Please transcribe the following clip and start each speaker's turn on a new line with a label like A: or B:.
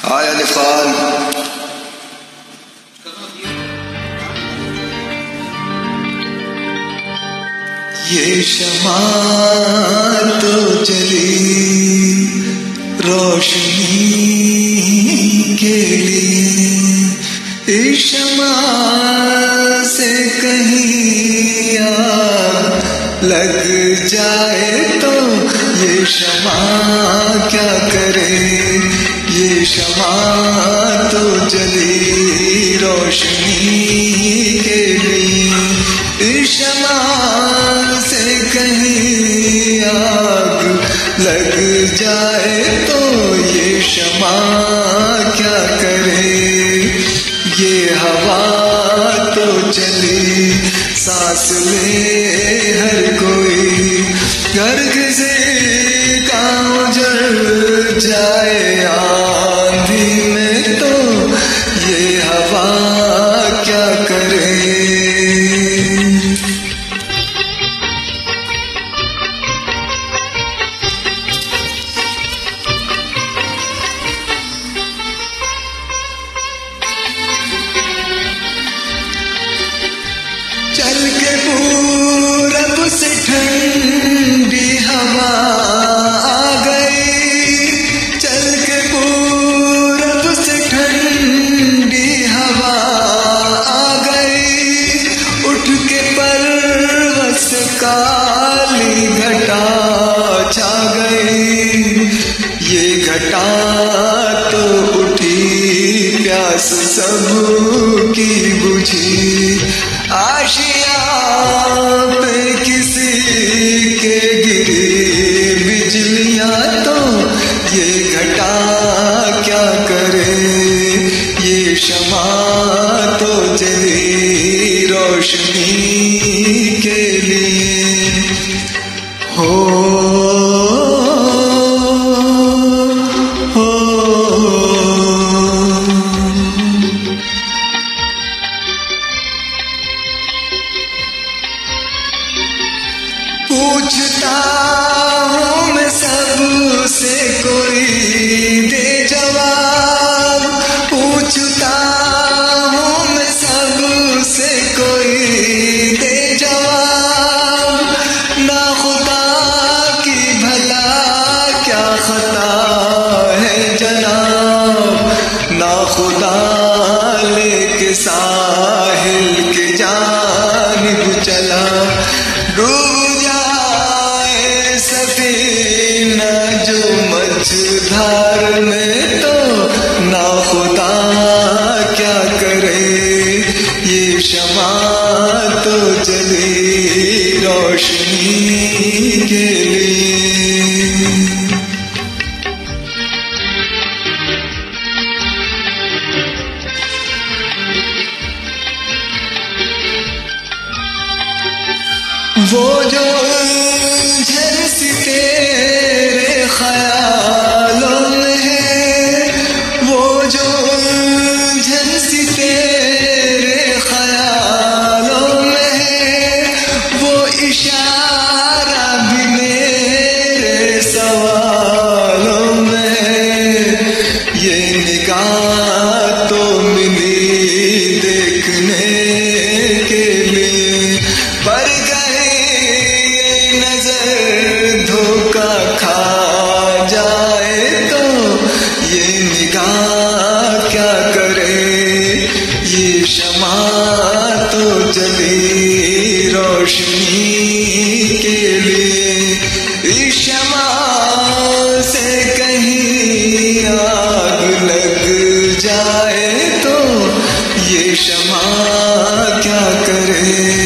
A: आया निफाल ये शमा तो जली रोशनी के लिए, इस शमा से कहीं आग लग जाए तो ये शमा क्या करे। ये शमा तो जली रोशनी के लिए, इस शमा से कहीं आग लग जाए तो ये शमा क्या करे। ये हवा तो चली सांस ले हर कोई, घर किसी का उजड़ जाए आंधी में तो ये हवा क्या करे। चल के पूरब से ठंडी हवा आ गई, चल के पूरब से ठंडी हवा आ गई, उठ के परवश काली घटा छा गई। ये घटा तो उठी प्यास सबकी बुझी, आशिया पे किसी के गिरी बिजलियां तो ये घटा क्या करे। ये शमा तो जली रोशनी के लिए हो। पूछता हूँ मैं सबसे कोई दे जवाब, पूछता हूँ मैं सबसे कोई दे जवाब। ना खुदा की भला क्या खता है जनाब, ना खुदा लेके साहिल के जानिब चला। डूब जाए सफीना जो मझधार में तो ना खुदा क्या करे। ये शमा तो जली रोशनी के लिए। वो जो उलझन तेरे ख्यालों में है, वो जो उलझन तेरे ख्यालों में है, वो इशारा भी मेरे सवालों में है। ये निगाह तो मिली देखने के लिए, पर नजर धोखा खा जाए तो ये निगाह क्या करे। ये शमा तो जली रोशनी के लिए, इस शमा से कहीं आग लग जाए तो ये शमा क्या करे।